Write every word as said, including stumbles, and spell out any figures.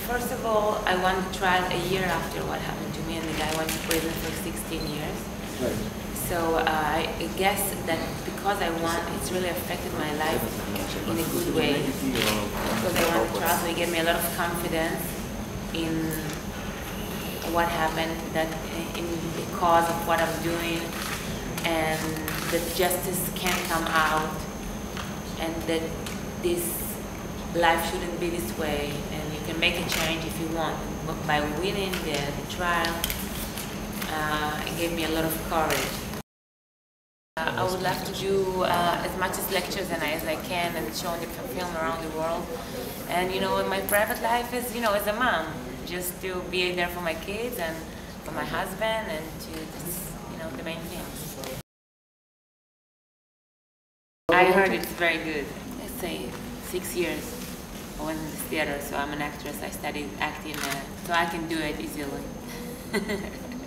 first of all, I won the trial a year after what happened to me, and the guy went to prison for sixteen years. Right. So uh, I guess that because I won, it's really affected my life in a good way. Because I won the trial, so it gave me a lot of confidence in what happened, that in the cause of what I'm doing, and that justice can come out, and that this life shouldn't be this way, and you can make a change if you want. But by winning the, the trial, uh, it gave me a lot of courage. Uh, I would love to do uh, as much as lectures and as I can, and show the film around the world. And you know, my private life is, you know, as a mom, just to be there for my kids and for my husband, and to just, you know, the main thing. I heard it's very good. Let's say six years I was in the theater, so I'm an actress. I studied acting, uh, so I can do it easily.